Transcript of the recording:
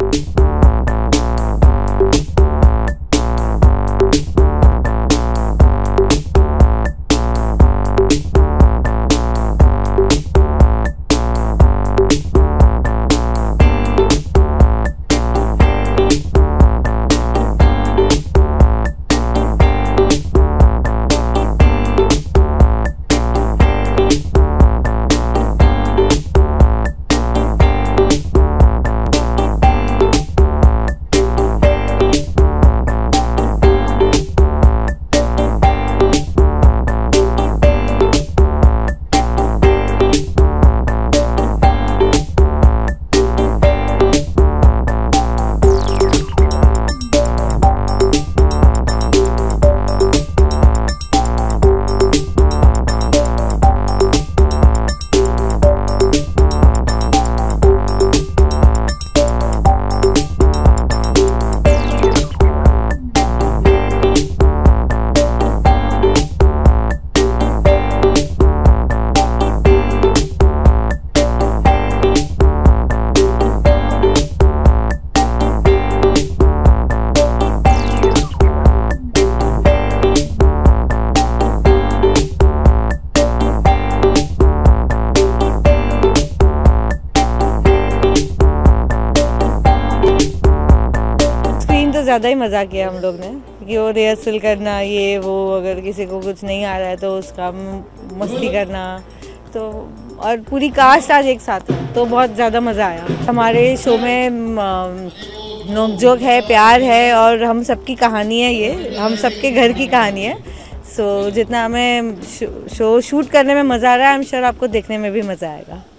ज़्यादा ही मज़ा किया हम लोग ने, कि वो रिहर्सल करना ये वो, अगर किसी को कुछ नहीं आ रहा है तो उसका मस्ती करना, तो और पूरी कास्ट आज एक साथ है तो बहुत ज़्यादा मज़ा आया। हमारे शो में नोक-झोंक है, प्यार है और हम सबकी कहानी है, ये हम सबके घर की कहानी है। सो जितना हमें शो शूट करने में मज़ा आ रहा है, आई एम श्योर आपको देखने में भी मज़ा आएगा।